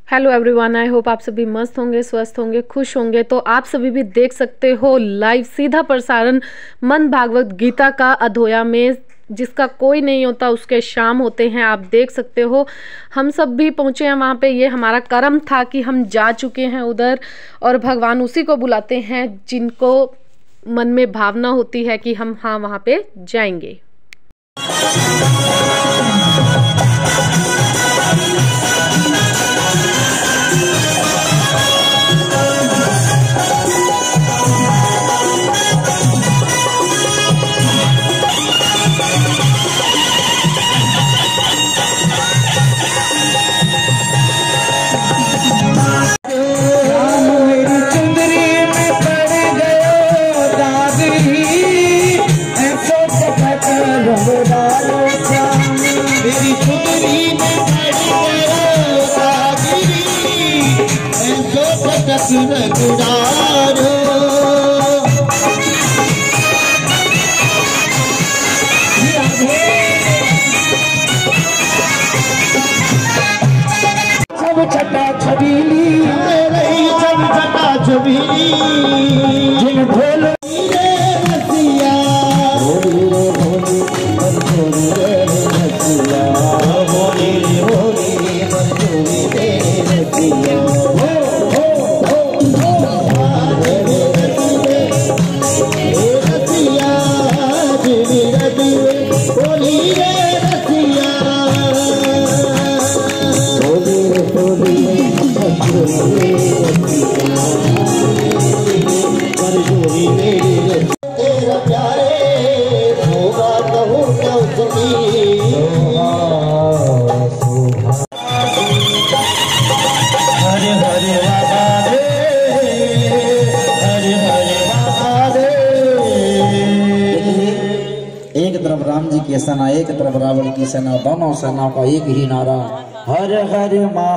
Hello everyone, I hope आप सभी मस्त होंगे, स्वस्थ होंगे, खुश होंगे। तो आप सभी भी देख सकते हो लाइव सीधा प्रसारण मन भागवत गीता का अधोया में, जिसका कोई नहीं होता उसके शाम होते हैं। आप देख सकते हो हम सब भी पहुँचे हैं वहाँ पे। ये हमारा कर्म था कि हम जा चुके हैं उधर, और भगवान उसी को बुलाते हैं जिनको मन में भावना होती है कि हम हाँ वहाँ पे जाएंगे। एक तरफ राम जी की सेना, एक तरफ रावण की सेना, दोनों सेनाओं का एक ही नारा, हर हर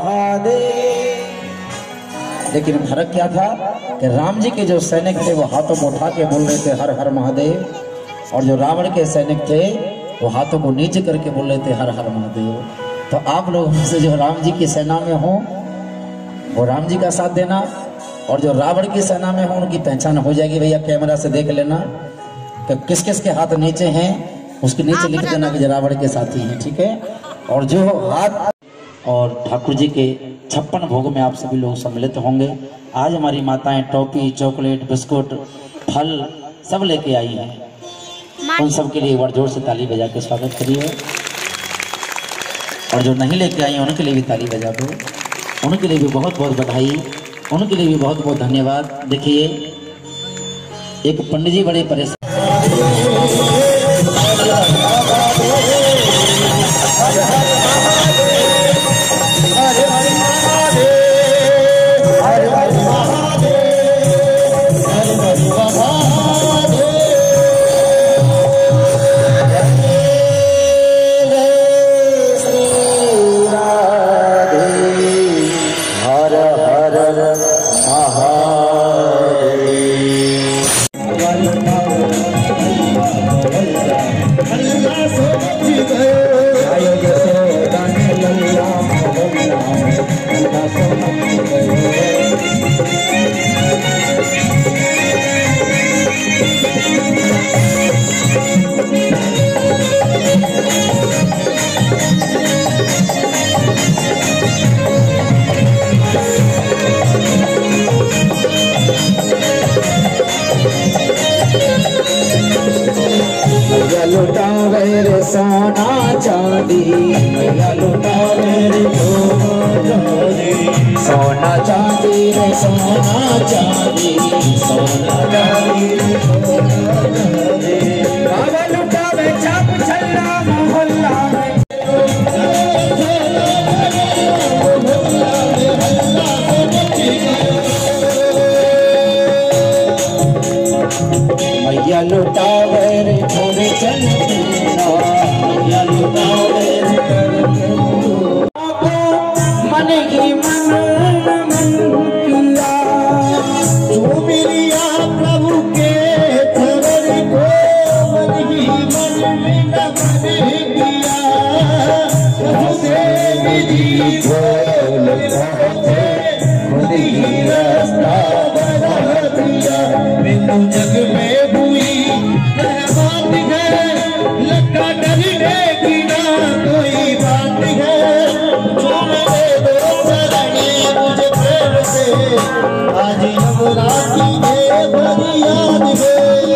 महादेव। लेकिन फर्क क्या था कि राम जी के जो सैनिक थे वो हाथों को उठा के बोल रहे थे हर हर महादेव, और जो रावण के सैनिक थे वो हाथों को नीचे करके बोल रहे थे हर हर महादेव। तो आप लोग हमसे जो राम जी की सेना में हो वो राम जी का साथ देना, और जो रावण की सेना में हो उनकी पहचान हो जाएगी। भैया कैमरा से देख लेना कि किस किस के हाथ नीचे हैं, उसके नीचे लिख देना कि रावण के साथी हैं, ठीक है। और जो हाथ और ठाकुर जी के 56 भोग में आप सभी लोग सम्मिलित होंगे। आज हमारी माताएं टॉफी, चॉकलेट, बिस्कुट, फल सब लेके आई हैं। उन सब के लिए एक बार जोर से ताली बजा के स्वागत करिए, और जो नहीं लेके आई उनके लिए भी ताली बजा दो। उनके लिए भी बहुत बहुत बधाई, उनके लिए भी बहुत बहुत धन्यवाद। देखिए एक पंडित जी बड़े परेशान, लुटावे रे सोना चांदी, मैया लुटावे रे सोना चांदी रे सोना चांदी, सोना चांदी रे बाबा लुटावे चाप छल्ला मोहल्ला में। मैया लुटावे रे थोड़े चल मैया लुटावे रे मन ही मन किया तू मिलिया प्रभु के चरण को, मन ही मन किया प्रभु देव जी को जग में हुई बात है, लगा डरने की ना कोई बात है। चूमे दो चरणे मुझे प्रेम से, आज नवरात्रि है बड़ी याद है।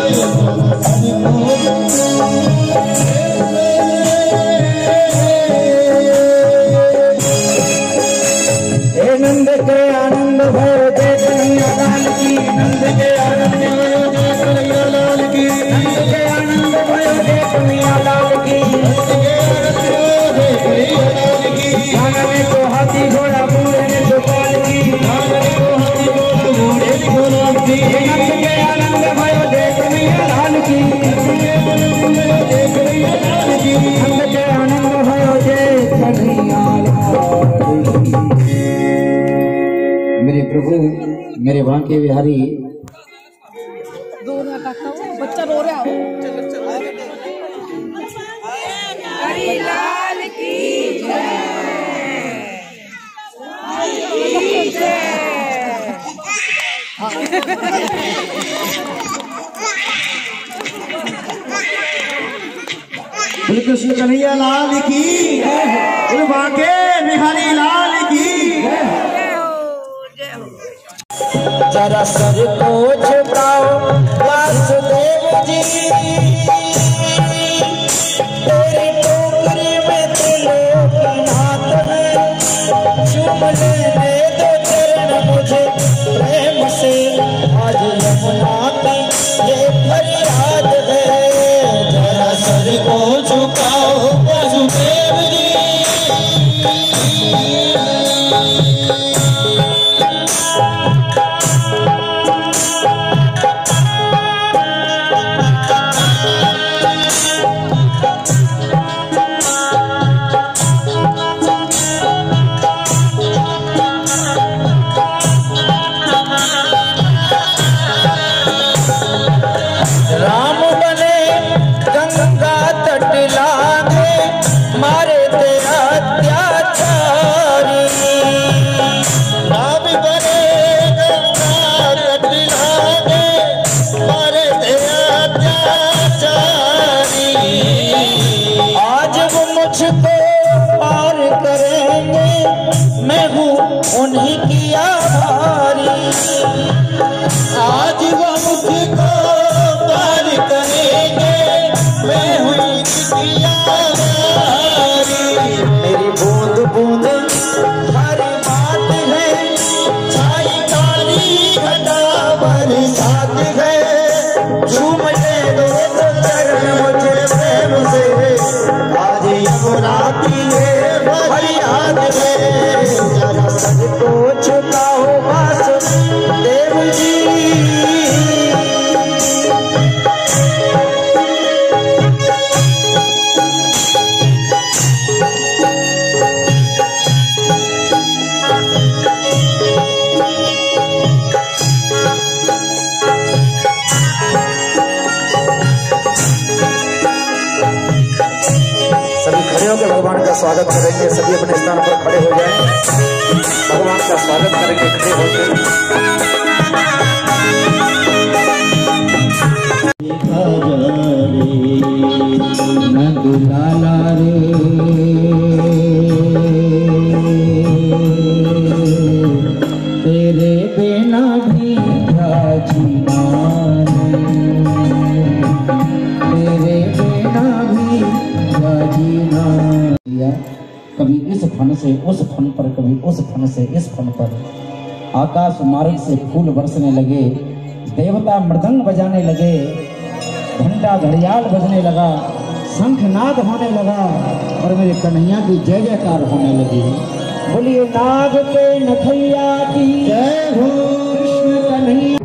नंद के आनंद भयो जय कन्हैया लाल की, नंद के आनंद भयो जय कन्हैया लाल की, नंद के आनंद भयो जय कन्हैया लाल की, नंद के आनंद भयो जय कन्हैया लाल की। आंगन को हाथी घोड़ा बूढ़े ने गोपाल की, आंगन को हाथी घोड़ा बूढ़े ने गोपाल की। नंद के आनंद भयो जय कन्हैया लाल की, नंद के आनंद भयो जय कन्हैया लाल की, नंद के आनंद भयो जय कन्हैया लाल की। मेरे प्रभु मेरे बांके बिहारी, बच्चा रो रहा हो। हरि लाल की जय। श्री कृष्ण कन्हैया लाल की, श्री बांके बिहारी लाल की। जरा सर को झुकाओ वासुदेव जी, तेरी टोकरी में तिलों की नात है। चूम लेने दो चरण मुझे प्रेम से, आज यमुना की ये फरियाद है। जरा सर को झुकाओ वासुदेव जी। उन्हीं की आभारी, आज वो मुझको पार करेंगे, मैं हुई इनकी आभारी। मेरी बूंद बूंद हर बात है, छाई काली घटा बरसात है। झूम ले दो तो चरण मुझे प्रेम से, आज यमुनाती है बड़ी याद है। सबको झुकाओ वासुदेव जी। सभी खड़े होकर भगवान का स्वागत करेंगे। सभी अपने स्थान पर खड़े हो जाएं, भगवान का स्वागत करेंगे खड़े होकर। नंद लाला रे तेरे बिना भी जीना, तेरे बिना भी जीना। कभी इस फन से उस फन पर, कभी उस फन से इस फन पर। आकाश मार्ग से फूल बरसने लगे, देवता मृदंग बजाने लगे, घंटा घड़ियाल बजने लगा, शंखनाद होने लगा और मेरे कन्हैया की जय जयकार होने लगी। बोलिए नाग के नथैया की जय हो, कृष्ण कन्हैया।